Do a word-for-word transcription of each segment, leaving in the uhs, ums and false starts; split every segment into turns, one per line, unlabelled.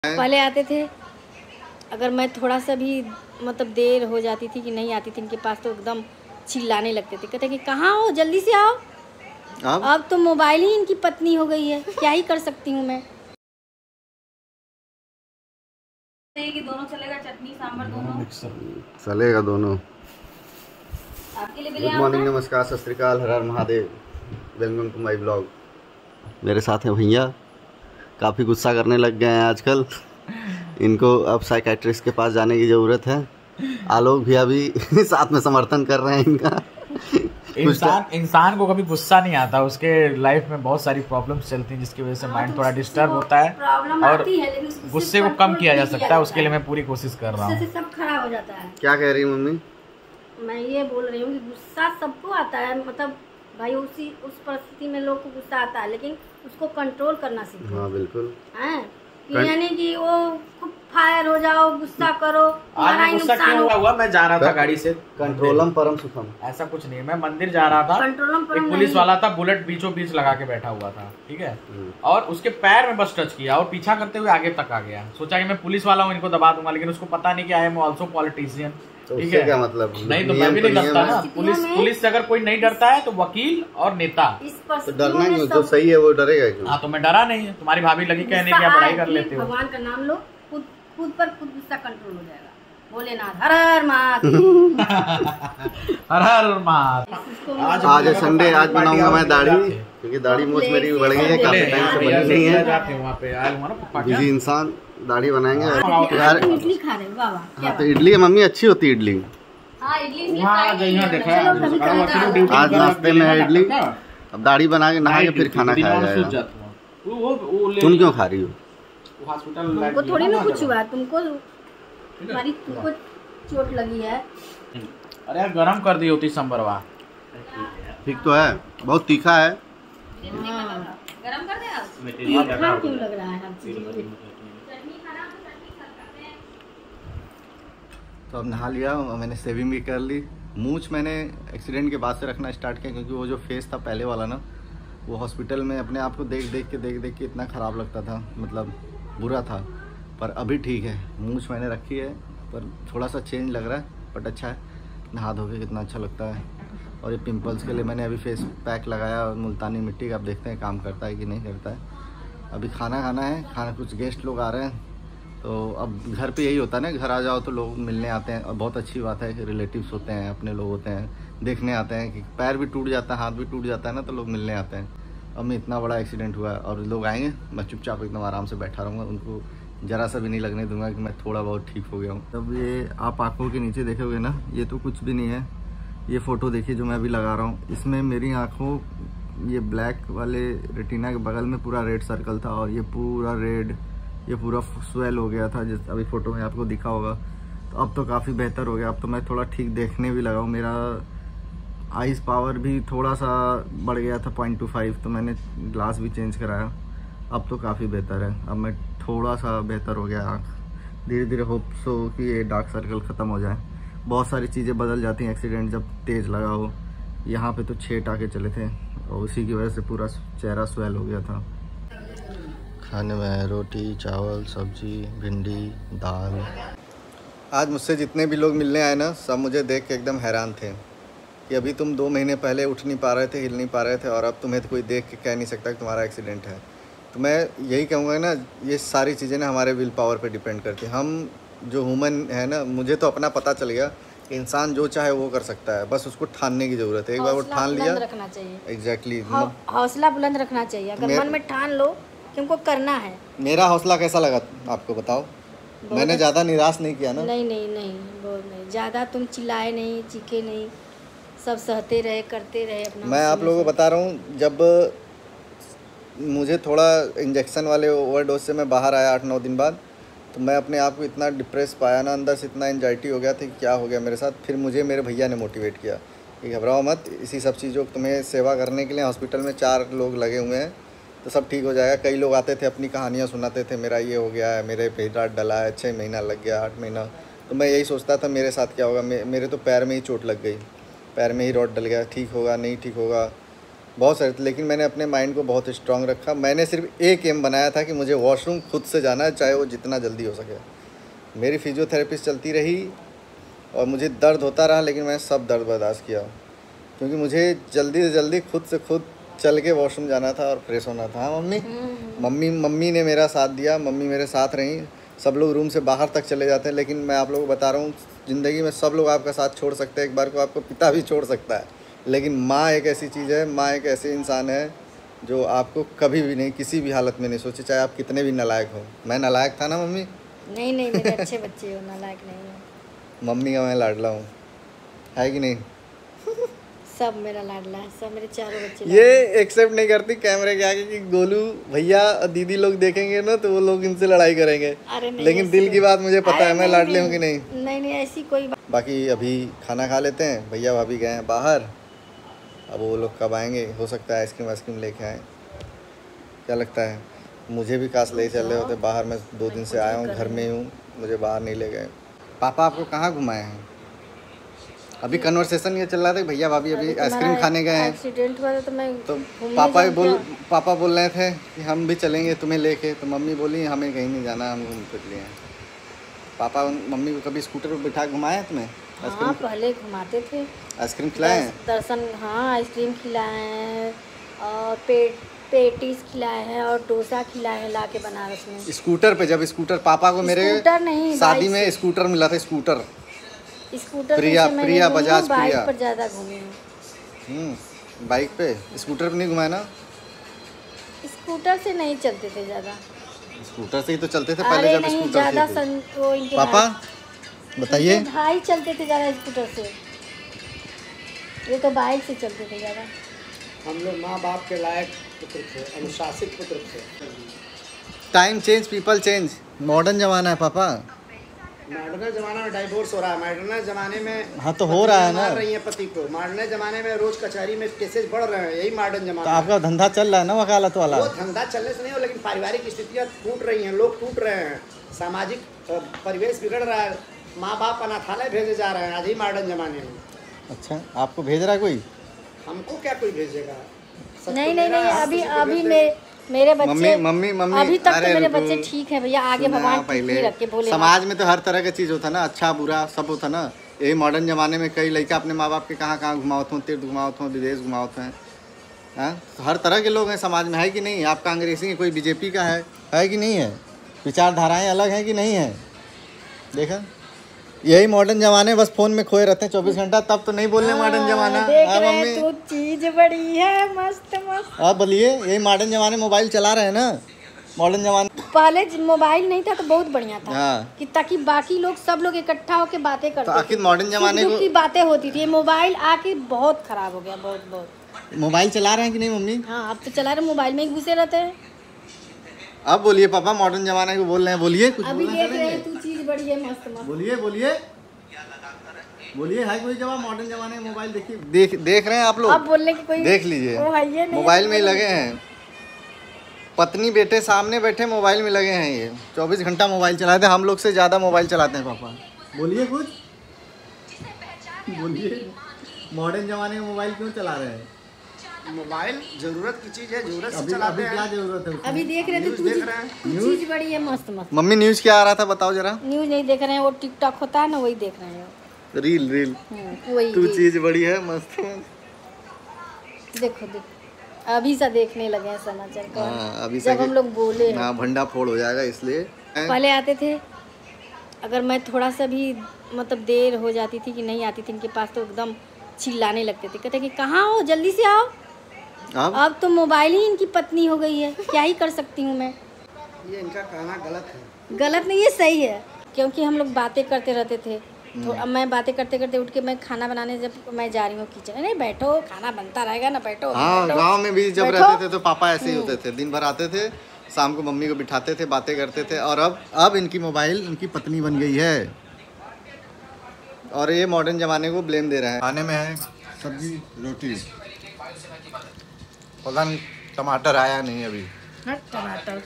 पहले आते थे, अगर मैं थोड़ा सा भी मतलब देर हो जाती थी कि नहीं आती थी इनके पास तो एकदम चिल्लाने लगते थे, कहते कि कहाँ हो, जल्दी से आओ। अब अब तो मोबाइल ही इनकी पत्नी हो गई है, क्या ही कर सकती हूँ मैं। कि दोनों चलेगा, चटनी सांभर दोनों
चलेगा दोनों।
आपके लिए।
गुड मॉर्निंग, नमस्कार, सत श्री अकाल, हर हर Mahadev, welcome to my blog. मेरे साथ हैं भैया, काफ़ी गुस्सा करने लग गए हैं आजकल। इनको अब साइकेट्रिस्ट के पास जाने की ज़रूरत है। आलोक भैया भी साथ में समर्थन कर रहे हैं इनका।
इंसान इंसान को कभी गुस्सा नहीं आता, उसके लाइफ में बहुत सारी प्रॉब्लम्स चलती हैं जिसकी वजह से माइंड थोड़ा डिस्टर्ब होता है और गुस्से को कम किया जा सकता है। उसके लिए मैं पूरी कोशिश कर रहा हूँ।
सब खराब हो जाता है।
क्या कह रही मम्मी?
मैं ये बोल रही हूँ कि गुस्सा सबको आता है, मतलब भाई उसी उस परिस्थिति में लोग को गुस्सा आता है, लेकिन उसको कंट्रोल करना सीखो।
हाँ बिल्कुल।
हैं यानी कि वो खूब फायर हो जाओ, गुस्सा करो।
आज गुस्सा क्यों हुआ? मैं जा रहा था गाड़ी से,
कंट्रोलम परम सुखम।
ऐसा कुछ नहीं, मैं मंदिर जा रहा था, एक पुलिस वाला था, बुलेट बीचों बीच लगा के बैठा हुआ था, ठीक है, और उसके पैर में बस टच किया और पीछा करते हुए आगे तक आ गया। सोचा कि मैं पुलिस वाला हूँ, इनको दबा दूंगा, लेकिन उसको पता नहीं कि आई एम ऑल्सो पॉलिटिशियन। ठीक है,
क्या मतलब?
नहीं तो मैं भी नहीं डरता ना। पुलिस पुलिस से अगर कोई नहीं डरता है तो वकील और नेता।
तो डरना क्यों? जो सही है वो डरेगा क्यों?
हाँ तो मैं डरा नहीं। तुम्हारी भाभी लगी कहने की आप पढ़ाई कर लेते हो।
भगवान का नाम लो, खुद खुद पर खुद गुस्सा कंट्रोल हो जाएगा। भोलेनाथ हर हर महादेव।
हर हर महादेव।
आज आज संडे, आज बनाऊंगा मैं दाढ़ी, क्योंकि दाढ़ी मूछ मेरी बढ़ गई है, काफी टाइम से बनी नहीं है। बिजी इंसान, दाढ़ी बनाएंगे यार।
इडली खा रहे हो बाबा?
हाँ तो इडली मम्मी अच्छी होती है इडली।
हाँ इडली
आज नाश्ते में है इडली, अब दाढ़ी बना के नहा के फिर खाना खाया जाएगा। तुम क्यों खा रही हो?
तुमको थोड़ी ना कुछ हुआ, तुमको तुम्हारी तुमको चोट लगी है।
अरे यार गरम कर दी होती संबरवा।
ठीक तो है, बहुत तीखा है।
गरम कर दे आप। तीखा क्यों लग रहा है हर चीज?
तो अब नहा लिया, मैंने सेविंग भी कर ली। मूछ मैंने एक्सीडेंट के बाद से रखना स्टार्ट किया, क्योंकि वो जो फेस था पहले वाला ना, वो हॉस्पिटल में अपने आप को देख देख के देख देख के इतना ख़राब लगता था, मतलब बुरा था। पर अभी ठीक है, मूछ मैंने रखी है, पर थोड़ा सा चेंज लग रहा है, बट अच्छा है। नहा धो के कितना अच्छा लगता है। और ये पिंपल्स के लिए मैंने अभी फेस पैक लगाया और मुल्तानी मिट्टी का, अब देखते हैं काम करता है कि नहीं करता है। अभी खाना खाना है, खाना कुछ गेस्ट लोग आ रहे हैं, तो अब घर पे यही होता है ना, घर आ जाओ तो लोग मिलने आते हैं, और बहुत अच्छी बात है कि रिलेटिव्स होते हैं, अपने लोग होते हैं, देखने आते हैं। कि पैर भी टूट जाता है, हाथ भी टूट जाता है ना, तो लोग मिलने आते हैं। अब मैं इतना बड़ा एक्सीडेंट हुआ है और लोग आएंगे, मैं चुपचाप एकदम आराम से बैठा रहूँगा, उनको ज़रा सा भी नहीं लगने दूंगा कि मैं थोड़ा बहुत ठीक हो गया हूँ। तब ये आप आँखों के नीचे देखोगे ना, ये तो कुछ भी नहीं है। ये फ़ोटो देखिए जो मैं अभी लगा रहा हूँ, इसमें मेरी आँखों, ये ब्लैक वाले रेटिना के बगल में पूरा रेड सर्कल था, और ये पूरा रेड, ये पूरा स्वेल हो गया था, जिस अभी फ़ोटो में आपको दिखा होगा। तो अब तो काफ़ी बेहतर हो गया, अब तो मैं थोड़ा ठीक देखने भी लगा हूँ। मेरा आइज़ पावर भी थोड़ा सा बढ़ गया था, पॉइंट टू फाइव, तो मैंने ग्लास भी चेंज कराया। अब तो काफ़ी बेहतर है, अब मैं थोड़ा सा बेहतर हो गया आँख। धीरे धीरे होप सो कि ये डार्क सर्कल ख़त्म हो जाए। बहुत सारी चीज़ें बदल जाती हैं एक्सीडेंट जब तेज़ लगा हो। यहाँ पे तो छः टाँके चले थे और उसी की वजह से पूरा चेहरा स्वेल हो गया था। खाने में रोटी, चावल, सब्जी, भिंडी, दाल। आज मुझसे जितने भी लोग मिलने आए ना, सब मुझे देख के एकदम हैरान थे कि अभी तुम दो महीने पहले उठ नहीं पा रहे थे, हिल नहीं पा रहे थे, और अब तुम्हें तो कोई देख के कह नहीं सकता कि तुम्हारा एक्सीडेंट है। तो मैं यही कहूँगा ना, ये सारी चीज़ें ना हमारे विल पावर पे डिपेंड करती हैं। हम जो ह्यूमन है ना, मुझे तो अपना पता चल गया कि इंसान जो चाहे वो कर सकता है, बस उसको ठानने की ज़रूरत है। एक बार वो ठान लिया,
रखना चाहिए।
एग्जैक्टली,
हौसला बुलंद रखना चाहिए। अगर मन में ठान लो कि हमको करना है। मेरा
हौसला कैसा लगा आपको बताओ? मैंने ज़्यादा निराश नहीं किया ना?
नहीं नहीं नहीं, बहुत नहीं ज़्यादा। तुम चिल्लाए नहीं, चीखे नहीं, सब सहते रहे, करते रहे अपना।
मैं आप लोगों को बता रहा हूँ, जब मुझे थोड़ा इंजेक्शन वाले ओवरडोज से मैं बाहर आया आठ नौ दिन बाद, तो मैं अपने आप को इतना डिप्रेस पाया ना, अंदर से इतना एंजाइटी हो गया था कि क्या हो गया मेरे साथ। फिर मुझे मेरे भैया ने मोटिवेट किया कि घबराओ मत, इसी सब चीज़ों को तुम्हें सेवा करने के लिए हॉस्पिटल में चार लोग लगे हुए हैं, तो सब ठीक हो जाएगा। कई लोग आते थे, अपनी कहानियाँ सुनाते थे, मेरा ये हो गया है, मेरे पेट डला है, छः महीना लग गया, आठ महीना। तो मैं यही सोचता था मेरे साथ क्या होगा। मे, मेरे तो पैर में ही चोट लग गई, पैर में ही रॉड डल गया, ठीक होगा नहीं ठीक होगा। बहुत सारे थे, लेकिन मैंने अपने माइंड को बहुत स्ट्रांग रखा। मैंने सिर्फ एक एम बनाया था कि मुझे वॉशरूम खुद से जाना है, चाहे वो जितना जल्दी हो सके। मेरी फिजियोथेरेपिस्ट चलती रही और मुझे दर्द होता रहा, लेकिन मैंने सब दर्द बर्दाश्त किया, क्योंकि मुझे जल्दी से जल्दी खुद से खुद चल के वॉशरूम जाना था और फ्रेश होना था। हाँ मम्मी मम्मी मम्मी ने मेरा साथ दिया, मम्मी मेरे साथ रहीं। सब लोग रूम से बाहर तक चले जाते हैं, लेकिन मैं आप लोगों को बता रहा हूँ, ज़िंदगी में सब लोग आपका साथ छोड़ सकते हैं, एक बार को आपको पिता भी छोड़ सकता है, लेकिन माँ एक ऐसी चीज़ है, माँ एक ऐसे इंसान है जो आपको कभी भी नहीं, किसी भी हालत में नहीं सोचे, चाहे आप कितने भी नालायक हो। मैं नालायक था ना मम्मी?
नहीं नहीं, मेरे अच्छे बच्चे हो, नालायक नहीं हो।
मम्मी का मैं लाडला हूँ, है कि नहीं?
सब मेरा लाडला है, सब मेरे चारों बच्चे।
ये एक्सेप्ट नहीं करती कैमरे के आगे कि गोलू भैया और दीदी लोग देखेंगे ना तो वो लोग इनसे लड़ाई करेंगे।
अरे नहीं,
लेकिन दिल की बात मुझे पता है, मैं लाडली हूँ कि नहीं।
नहीं नहीं, ऐसी कोई बात।
बाकी अभी खाना खा लेते हैं, भैया भाभी गए हैं बाहर, अब वो लोग कब आएंगे, हो सकता है आइसक्रीम वाइसक्रीम लेके आएँ। क्या लगता है? मुझे भी काश ले चल रहे होते बाहर, मैं दो दिन से आया हूँ, घर में हूँ, मुझे बाहर नहीं ले गए। पापा आपको कहाँ घुमाए हैं? अभी कन्वर्सेशन ये चल रहा था कि भैया भाभी अभी आइसक्रीम खाने गए हैं।
एक्सीडेंट हुआ था तो मैं
तो पापा बोल पापा बोल रहे थे कि हम भी चलेंगे तुम्हें लेके, तो मम्मी बोली हमें कहीं नहीं जाना, हम घूम फिर लिए हैं। पापा मम्मी को कभी स्कूटर पर बिठा घुमाए हैं तुम्हें?
हाँ, पहले घुमाते थे।
आइसक्रीम खिलाए हैं?
दर्शन, हाँ आइसक्रीम खिलाए हैं और पेट पेटीज खिलाए हैं और डोसा खिलाए हैं ला के बनारस में।
स्कूटर पे? जब स्कूटर पापा को मेरे
नहीं,
शादी में स्कूटर मिला था, scooter
scooter
Priya Priya Bajaj
bike
Priya
पर ज़्यादा घूमे हैं।
हम्म बाइक पे, स्कूटर पे नहीं घुमाया ना?
स्कूटर से नहीं चलते थे ज़्यादा,
स्कूटर से ही तो चलते थे पहले जब स्कूटर
ज़्यादा
थी।
सन, वो इनके
पापा बताइए।
भाई चलते थे ज़्यादा स्कूटर से, ये तो बाइक से चलते थे ज़्यादा।
हम लोग माँ बाप के लायक पुत्र थे, अनुशासित पुत्र थे।
Time change, people change, modern जमाना है पापा।
मॉडर्न जमाना में डाइवोर्स हो रहा है, मॉडर्न जमाने में
हाँ तो हो रहा है ना,
मार रही है पति को। मॉडर्न जमाने में रोज कचहरी में केसेस बढ़ रहे हैं, यही मॉडर्न जमाना।
तो आपका धंधा चल रहा है ना वकालत वाला?
वो धंधा चलने से नहीं हो, लेकिन पारिवारिक स्थितियाँ टूट रही हैं, लोग टूट रहे हैं, सामाजिक परिवेश बिगड़ रहा है, माँ बाप अनाथालय भेजे जा रहे हैं आज ही मॉडर्न जमाने में।
अच्छा, आपको भेज रहा है कोई?
हमको क्या कोई भेजेगा?
नहीं नहीं नहीं, अभी अभी मेरे मेरे बच्चे
मम्मी मम्मी मम्मी
अभी तक तो मेरे बच्चे ठीक है भैया, आगे भगवान ठीक रखे बोले।
समाज में तो हर तरह का चीज़ होता है ना, अच्छा बुरा सब होता है ना। यही मॉडर्न जमाने में कई लड़का अपने माँ बाप के कहाँ कहाँ घुमावत हों, तीर्थ घुमावत हों, विदेश घुमावत हैं। हाँ, तो हर तरह के लोग हैं समाज में, है कि नहीं? आप कांग्रेसी हैं, कोई बीजेपी का है है कि नहीं है? विचारधाराएं अलग हैं कि नहीं है? देखा, यही मॉडर्न जमाने बस फोन में खोए रहते हैं चौबीस घंटा, तब तो नहीं बोलने मॉडर्न जमाना।
देख रहे तू चीज बड़ी है मस्त मस्त।
आप बोलिए, यही मॉडर्न जमाने मोबाइल चला रहे हैं ना, मॉडर्न जमाने।
पहले मोबाइल नहीं था तो बहुत बढ़िया था।
हाँ।
कि ताकि बाकी लोग सब लोग इकट्ठा होकर बातें करते
तो आखिर मॉडर्न जमाने
की बातें होती थी। मोबाइल आके बहुत खराब हो गया, बहुत बहुत।
मोबाइल चला रहे हैं कि नहीं मम्मी?
हाँ, अब तो चला रहे, मोबाइल में ही घुसे रहते हैं।
अब बोलिए पापा, मॉडर्न जमाने को बोल रहे हैं, बोलिए कुछ।
अभी देख रहे हैं तू चीज बड़ी है मस्त मस्त।
बोलिए बोलिए बोलिए, है कोई जवाब? मॉडर्न जमाने में मोबाइल देखिए, देख देख रहे हैं आप लोग?
अब बोलने की कोई
देख लीजिए, मोबाइल में ही लगे हैं। पत्नी बेटे सामने बैठे मोबाइल में लगे हैं, ये चौबीस घंटा मोबाइल चलाते हैं, हम लोग से ज़्यादा मोबाइल चलाते हैं पापा। बोलिए कुछ, बोलिए, मॉडर्न जमाने में मोबाइल क्यों चला रहे हैं?
मोबाइल जरूरत की चीज है, जरूरत से
अभी
चलाते
अभी
हैं।
क्या जरूरत है?
अभी देख रहे थे तू
देख रहे हैं,
चीज बड़ी है मस्त मस्त।
मम्मी न्यूज़ क्या आ रहा था बताओ जरा?
न्यूज नहीं देख रहे हैं, वो टिकटॉक होता है ना, वही देख रहे हैं।
रील रील
वही
तू चीज बड़ी है मस्त।
देखो देखो, अभी सा देखने लगे हैं समाचार का।
हाँ, अभी
जब हम लोग बोले हैं।
हाँ, भंडा फोड़ हो जाएगा इसलिए।
पहले आते थे, अगर मैं थोड़ा सा भी मतलब देर हो जाती थी कि नहीं आती थी इनके पास तो एकदम चिल्लाने लगते थे, कहते कि कहाँ हो, जल्दी से आओ। अब अब तो मोबाइल ही इनकी पत्नी हो गई है, क्या ही कर सकती हूँ मैं।
ये इनका कहना गलत है।
गलत नहीं, ये सही है, क्योंकि हम लोग बातें करते रहते थे। तो अब मैं बातें करते करते उठ के मैं खाना बनाने जब मैं जा रही हूँ किचन, नहीं बैठो खाना बनता रहेगा ना, बैठो।
हाँ, गांव में भी जब रहते थे तो पापा ऐसे ही होते थे, दिन भर आते थे, शाम को मम्मी को बिठाते थे, बातें करते थे। और अब अब इनकी मोबाइल इनकी पत्नी बन गई है, और ये मॉडर्न जमाने को ब्लेम दे रहे हैं। खाने में है सब्जी रोटी, पता नहीं टमाटर आया नहीं अभी।
टमाटर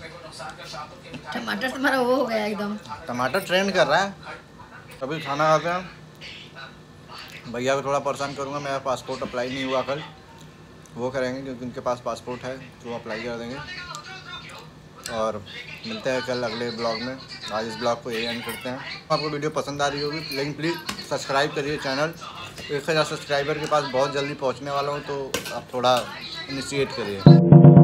टमाटर तुम्हारा वो हो गया एकदम,
टमाटर ट्रेंड कर रहा है। अभी खाना खाते हैं, भैया को थोड़ा परेशान करूँगा, मेरा पासपोर्ट अप्लाई नहीं हुआ कल, वो करेंगे क्योंकि उनके पास पासपोर्ट है तो वो अप्लाई कर देंगे। और मिलते हैं कल अगले ब्लॉग में। आज इस ब्लॉग को यही एंड करते हैं। आपको वीडियो पसंद आ रही होगी लेकिन प्लीज़ सब्सक्राइब करिए चैनल। एक हज़ार सब्सक्राइबर के पास बहुत जल्दी पहुंचने वाला हूं, तो आप थोड़ा इनिशिएट करिए।